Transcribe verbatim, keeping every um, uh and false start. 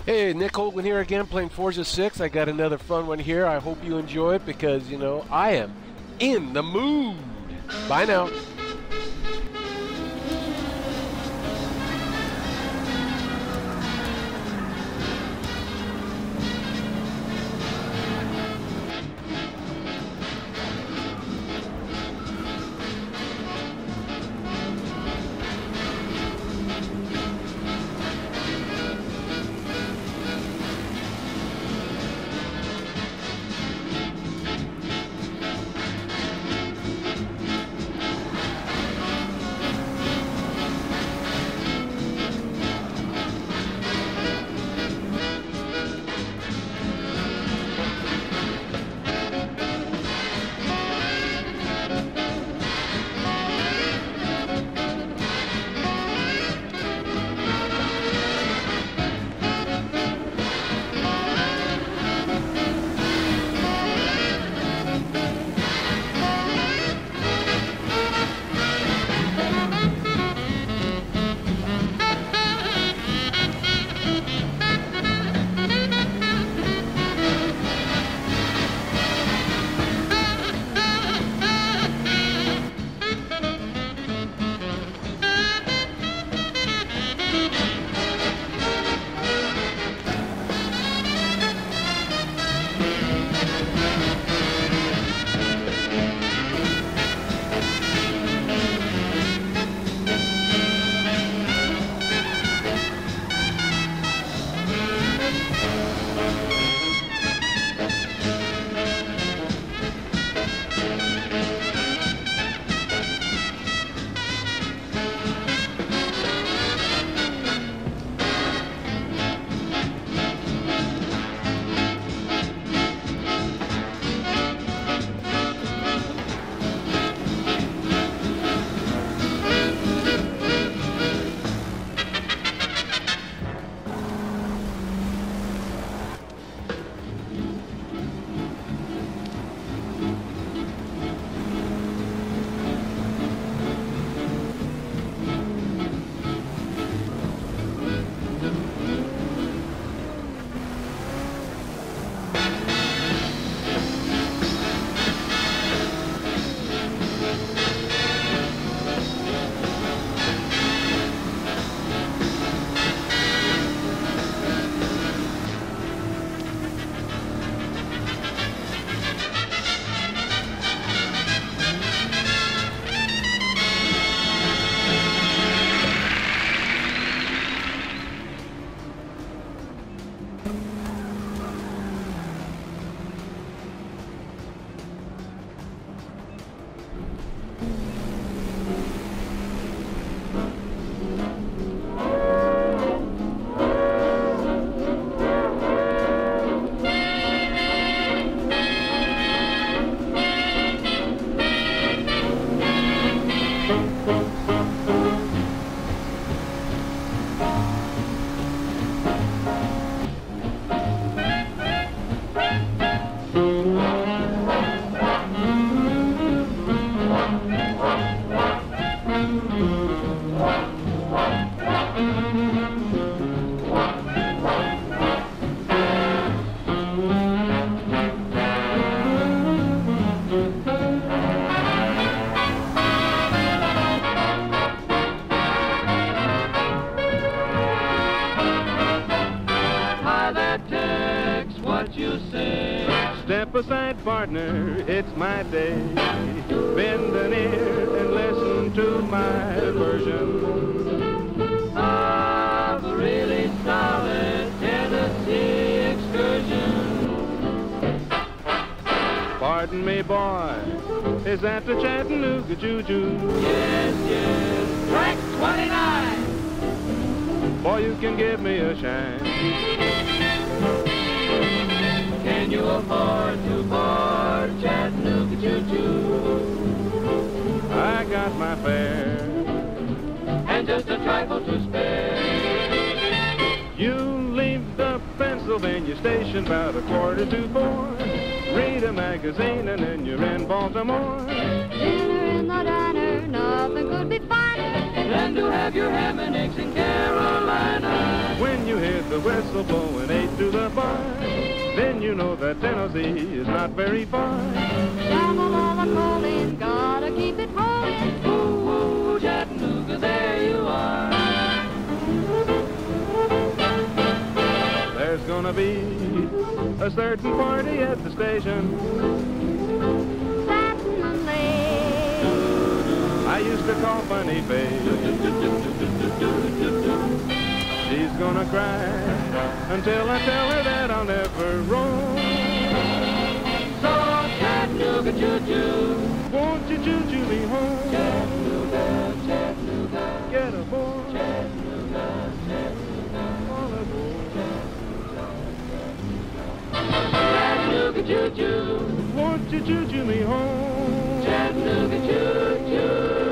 Hey, Nick Hogan here again playing Forza six. I got another fun one here. I hope you enjoy it because, you know, I am in the mood. Bye now. Step aside, partner, it's my day. Bend an ear and listen to my version of a really solid Tennessee excursion. Pardon me, boy, is that the Chattanooga Choo-Choo? Yes, yes, track twenty-nine. Boy, you can give me a shine. Can you afford to board Chattanooga Choo-Choo? I got my fare and just a trifle to spare. You leave the Pennsylvania station about a quarter to four. Read a magazine and then you're in Baltimore. Dinner in the diner, nothing could be finer. than to have your ham and eggs in Carolina. When you hear the whistle blowing eight to the bar, then you know that Tennessee is not very far. Shovel all the coal in, gotta keep it rolling. Ooh, ooh, Chattanooga, there you are. There's gonna be a certain party at the station. Certainly. I used to call Bunny Bay. She's gonna cry until I tell her that I'll never roam. So Chattanooga choo-choo, Won't you choo-choo me home? Chattanooga, Chattanooga, Get aboard. Chattanooga, Chattanooga, All aboard. Chattanooga choo-choo, Won't you choo-choo me home? Chattanooga choo-choo.